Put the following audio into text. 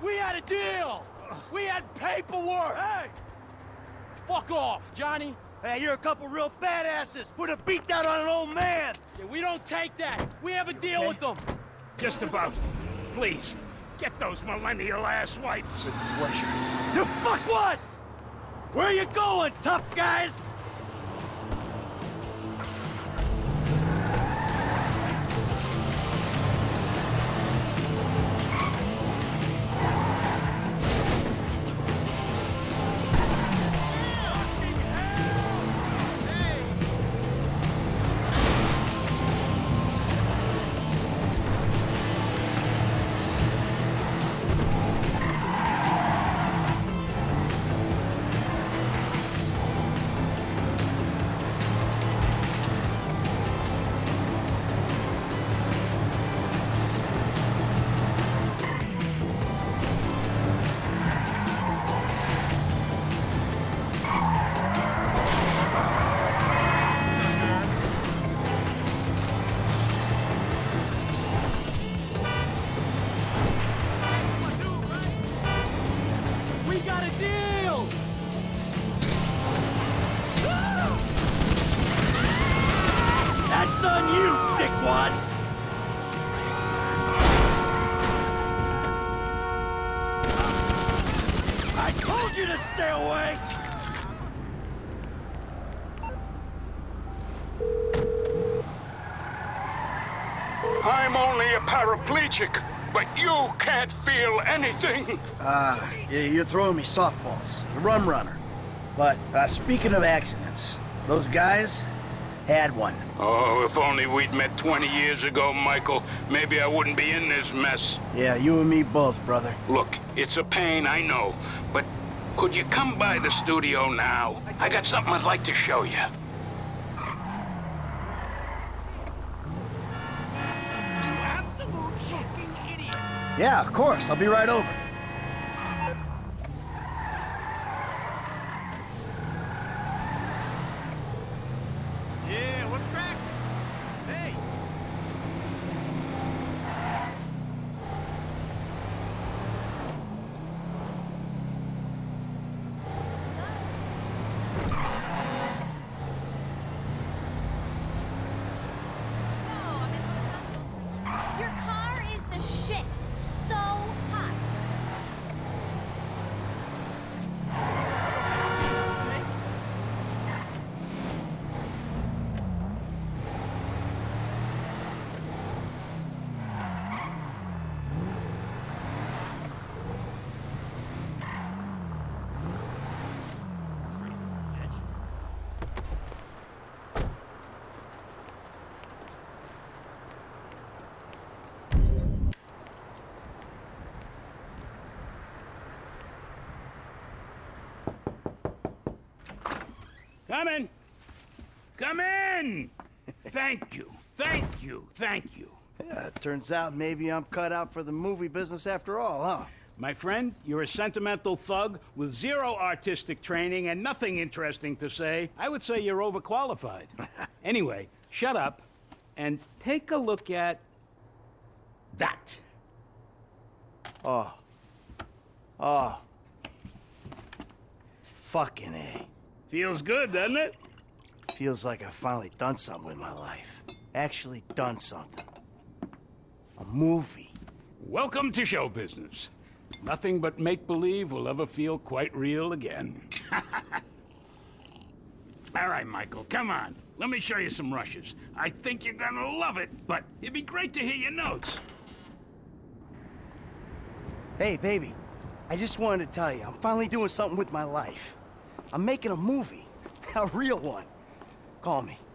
We had a deal! We had paperwork! Hey! Fuck off, Johnny! Hey, you're a couple real badasses! Put a beat down on an old man! Yeah, we don't take that! We have a deal with them! Just about. Please, get those millennial ass wipes. With pleasure. You fuckwads! Where are you going, tough guys? That's on you, dickwad! I told you to stay away! I'm only a paraplegic, but you can't feel anything. Yeah, you're throwing me softballs. The rum runner. But, speaking of accidents, those guys had one. Oh, if only we'd met 20 years ago, Michael. Maybe I wouldn't be in this mess. Yeah, you and me both, brother. Look, it's a pain, I know, but could you come by the studio now? I got something I'd like to show you. Yeah, of course. I'll be right over. Yeah, what's crack? Hey! Your car is the shit. So hot. Come in. Come in! Thank you, thank you, thank you. Yeah, it turns out maybe I'm cut out for the movie business after all, huh? My friend, you're a sentimental thug with zero artistic training and nothing interesting to say. I would say you're overqualified. Anyway, shut up and take a look at that. Oh. Oh. Fucking A. Feels good, doesn't it? Feels like I've finally done something with my life. Actually done something. A movie. Welcome to show business. Nothing but make-believe will ever feel quite real again. All right, Michael, come on. Let me show you some rushes. I think you're gonna love it, but it'd be great to hear your notes. Hey, baby. I just wanted to tell you, I'm finally doing something with my life. I'm making a movie. A real one. Call me.